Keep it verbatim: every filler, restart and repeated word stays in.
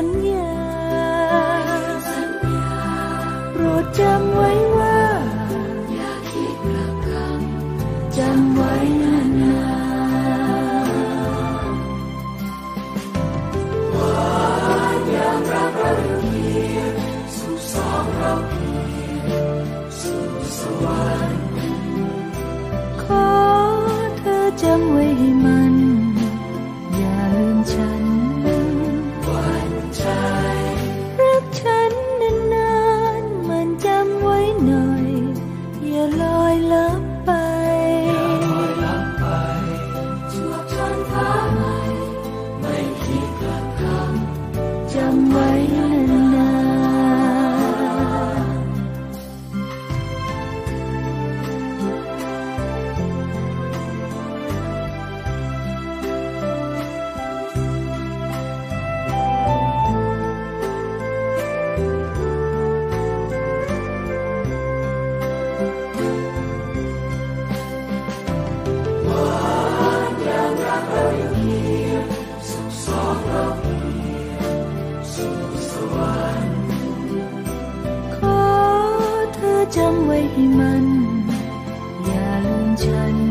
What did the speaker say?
ญญาโปรดจำไว้ว่าอย่าคิดกลับคำจำไว้นานๆวันยามรักเราเคียงสุขสองเราเคียงสู่สวรรค์ขอเธอจำไว้ให้มันอย่าลืมฉันวันใจรักฉันนานๆมันจำไว้หน่อยอย่าลอยลับไปชั่วจนฟ้าใหม่ไม่คิดกลับคำจำไว้นานๆจำไว้ให้มันอย่าลืมฉัน